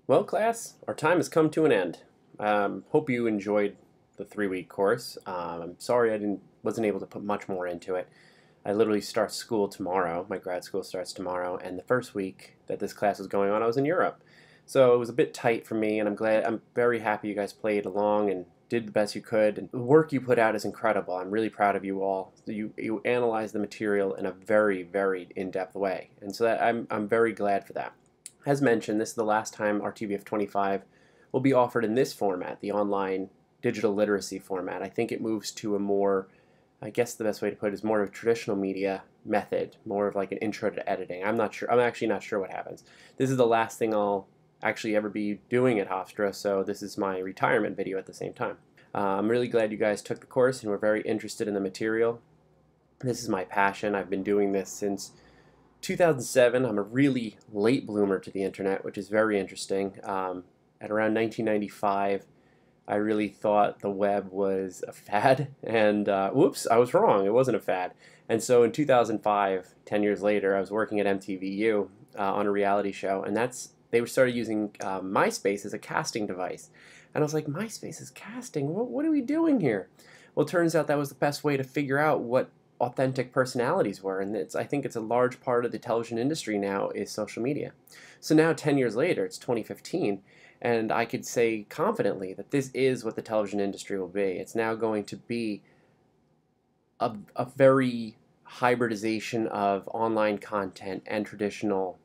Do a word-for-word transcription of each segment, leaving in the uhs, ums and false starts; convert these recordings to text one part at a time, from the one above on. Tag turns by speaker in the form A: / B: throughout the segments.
A: Well, class, our time has come to an end. Um, hope you enjoyed the three-week course. Um, I'm sorry I didn't wasn't able to put much more into it. I literally start school tomorrow. My grad school starts tomorrow, and the first week that this class was going on, I was in Europe. So it was a bit tight for me, and I'm glad. I'm very happy you guys played along and did the best you could. And the work you put out is incredible. I'm really proud of you all. You you analyzed the material in a very, very in-depth way, and so that I'm I'm very glad for that. As mentioned, this is the last time R T B F twenty-five will be offered in this format, the online digital literacy format. I think it moves to a more, I guess the best way to put it is more of a traditional media method, more of like an intro to editing. I'm not sure. I'm actually not sure what happens. This is the last thing I'll actually ever be doing at Hofstra, so this is my retirement video at the same time. Uh, I'm really glad you guys took the course and were very interested in the material. This is my passion. I've been doing this since two thousand seven. I'm a really late bloomer to the internet, which is very interesting. Um, at around nineteen ninety-five, I really thought the web was a fad, and uh, whoops, I was wrong. It wasn't a fad. And so in two thousand five, ten years later, I was working at M T V U uh, on a reality show, and that's they started using uh, MySpace as a casting device. And I was like, MySpace is casting? What, what are we doing here? Well, it turns out that was the best way to figure out what authentic personalities were, and it's I think it's a large part of the television industry now is social media. So now ten years later, it's twenty fifteen, and I could say confidently that this is what the television industry will be. It's now going to be a, a very hybridization of online content and traditional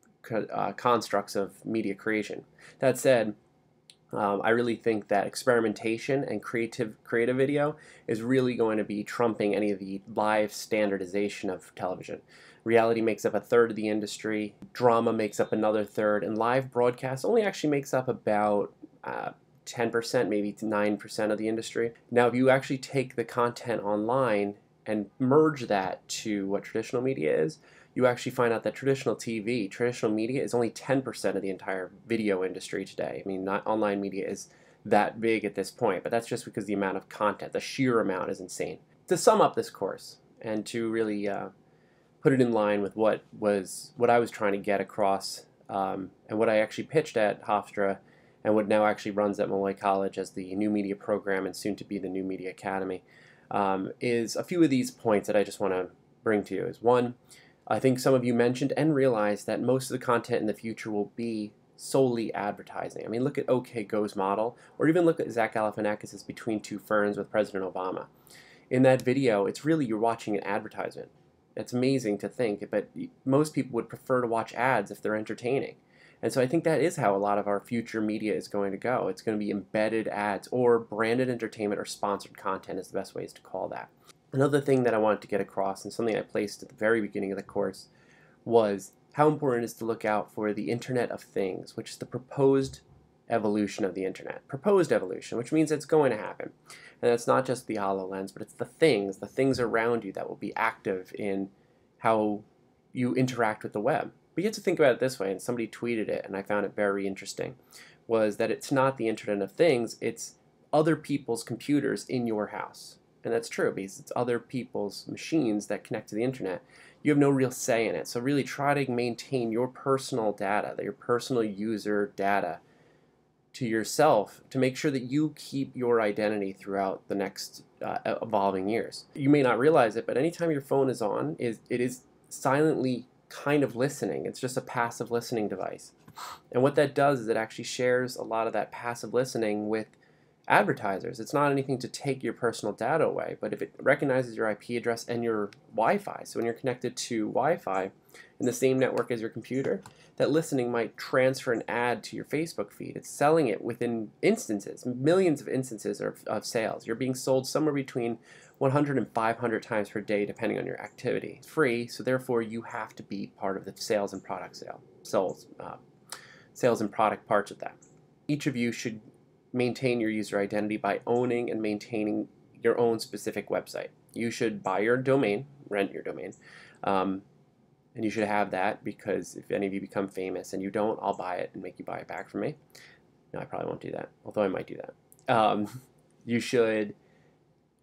A: uh, constructs of media creation. That said, Um, I really think that experimentation and creative creative video is really going to be trumping any of the live standardization of television. Reality makes up a third of the industry, drama makes up another third, and live broadcast only actually makes up about uh, ten percent, maybe nine percent of the industry. Now, if you actually take the content online and merge that to what traditional media is, you actually find out that traditional T V, traditional media is only ten percent of the entire video industry today. I mean, not online media is that big at this point, but that's just because the amount of content, the sheer amount is insane. To sum up this course and to really uh, put it in line with what was what I was trying to get across um, and what I actually pitched at Hofstra and what now actually runs at Molloy College as the New Media Program and soon to be the New Media Academy, um, is a few of these points that I just want to bring to you. Is one, I think some of you mentioned and realized that most of the content in the future will be solely advertising. I mean, look at OKGo's model, or even look at Zach Galifianakis' Between Two Ferns with President Obama. In that video, it's really you're watching an advertisement. It's amazing to think, but most people would prefer to watch ads if they're entertaining. And so I think that is how a lot of our future media is going to go. It's going to be embedded ads or branded entertainment or sponsored content is the best ways to call that. Another thing that I wanted to get across, and something I placed at the very beginning of the course, was how important it is to look out for the Internet of Things, which is the proposed evolution of the Internet. Proposed evolution, which means it's going to happen. And that's not just the HoloLens, but it's the things, the things around you that will be active in how you interact with the web. But you have to think about it this way, and somebody tweeted it, and I found it very interesting, was that it's not the Internet of Things, it's other people's computers in your house. And that's true because it's other people's machines that connect to the internet. You have no real say in it. So really try to maintain your personal data, your personal user data to yourself to make sure that you keep your identity throughout the next uh, evolving years. You may not realize it, but anytime your phone is on, is it is silently kind of listening. It's just a passive listening device. And what that does is it actually shares a lot of that passive listening with advertisers. It's not anything to take your personal data away, but if it recognizes your I P address and your Wi-Fi, so when you're connected to Wi-Fi in the same network as your computer, that listening might transfer an ad to your Facebook feed. It's selling it within instances, millions of instances of, of sales. You're being sold somewhere between one hundred and five hundred times per day depending on your activity. It's free, so therefore you have to be part of the sales and product sale, sales, uh, sales and product parts of that. Each of you should maintain your user identity by owning and maintaining your own specific website. You should buy your domain, rent your domain, um, and you should have that because if any of you become famous and you don't, I'll buy it and make you buy it back from me. No, I probably won't do that, although I might do that. Um, you should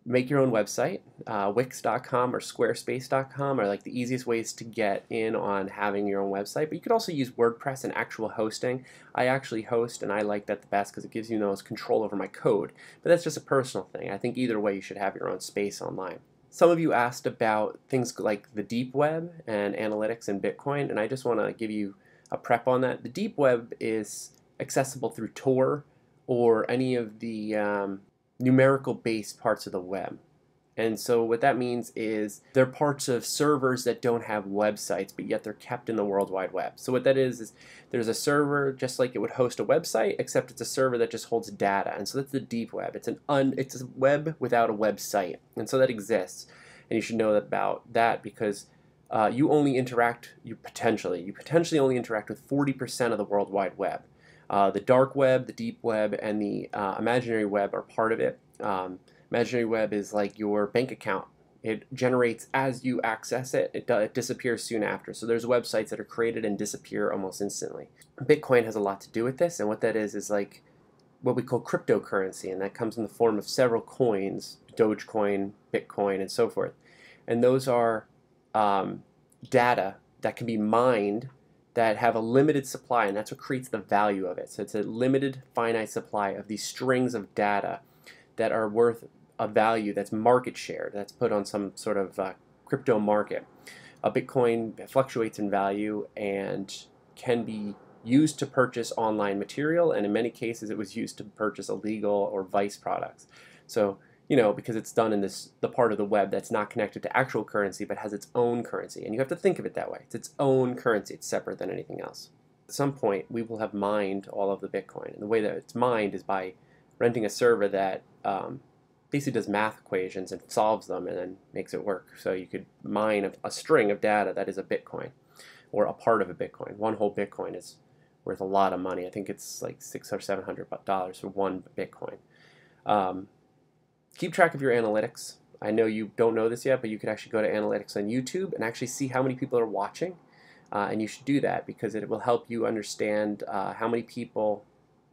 A: make your own website. Uh, Wix dot com or Squarespace dot com are like the easiest ways to get in on having your own website. But you could also use WordPress and actual hosting. I actually host, and I like that the best because it gives you the most control over my code. But that's just a personal thing. I think either way you should have your own space online. Some of you asked about things like the deep web and analytics and Bitcoin, and I just want to give you a prep on that. The deep web is accessible through Tor or any of the um, numerical based parts of the web. And so what that means is they're parts of servers that don't have websites, but yet they're kept in the World Wide Web. So what that is is there's a server just like it would host a website, except it's a server that just holds data. And so that's the deep web. It's an un it's a web without a website. And so that exists. And you should know about that because uh, you only interact you potentially you potentially only interact with forty percent of the World Wide Web. Uh, the dark web, the deep web, and the uh, imaginary web are part of it. Um, imaginary web is like your bank account. It generates as you access it. It, it disappears soon after. So there's websites that are created and disappear almost instantly. Bitcoin has a lot to do with this, and what that is is like what we call cryptocurrency, and that comes in the form of several coins, Dogecoin, Bitcoin, and so forth. And those are um, data that can be mined that have a limited supply, and that's what creates the value of it. So it's a limited, finite supply of these strings of data that are worth a value that's market shared, that's put on some sort of uh, crypto market. A Bitcoin fluctuates in value and can be used to purchase online material, and in many cases it was used to purchase illegal or vice products. So you know, because it's done in this the part of the web that's not connected to actual currency but has its own currency. And you have to think of it that way. It's its own currency. It's separate than anything else. At some point, we will have mined all of the Bitcoin. And the way that it's mined is by renting a server that um, basically does math equations and solves them and then makes it work. So you could mine a, a string of data that is a Bitcoin or a part of a Bitcoin. One whole Bitcoin is worth a lot of money. I think it's like six or seven hundred dollars for one Bitcoin. Um, Keep track of your analytics. I know you don't know this yet, but you could actually go to analytics on YouTube and actually see how many people are watching. Uh, and you should do that because it will help you understand uh, how many people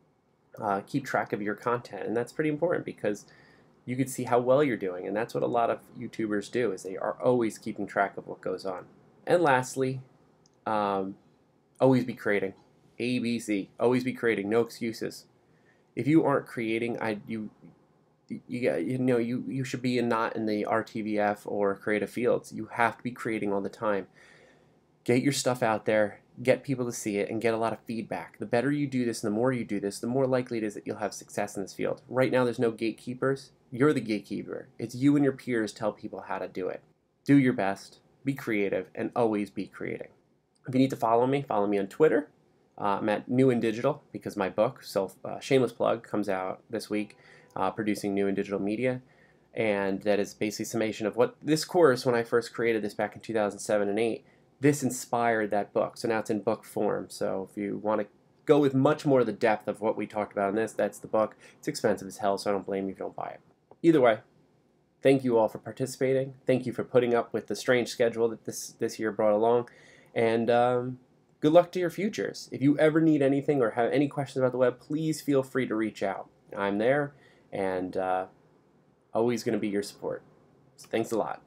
A: uh, keep track of your content. And that's pretty important because you can see how well you're doing. And that's what a lot of YouTubers do, is they are always keeping track of what goes on. And lastly, um, always be creating. A B C. Always be creating. No excuses. If you aren't creating, I you you you know you you should be in, not in the R T V F or creative fields. You have to be creating all the time. Get your stuff out there, get people to see it, and get a lot of feedback. The better you do this and the more you do this, the more likely it is that you'll have success in this field. Right now there's no gatekeepers. You're the gatekeeper. It's you and your peers tell people how to do it. Do your best, be creative, and always be creating. If you need to follow me, follow me on Twitter. Uh, I'm at New in Digital because my book, self, uh, shameless plug, comes out this week. Uh, producing New in Digital Media, and that is basically a summation of what this course, when I first created this back in two thousand seven and eight, this inspired that book. So now it's in book form. So if you want to go with much more of the depth of what we talked about in this, that's the book. It's expensive as hell, so I don't blame you if you don't buy it. Either way, thank you all for participating. Thank you for putting up with the strange schedule that this, this year brought along, and um, good luck to your futures. If you ever need anything or have any questions about the web, please feel free to reach out. I'm there. And uh, always going to be your support. So thanks a lot.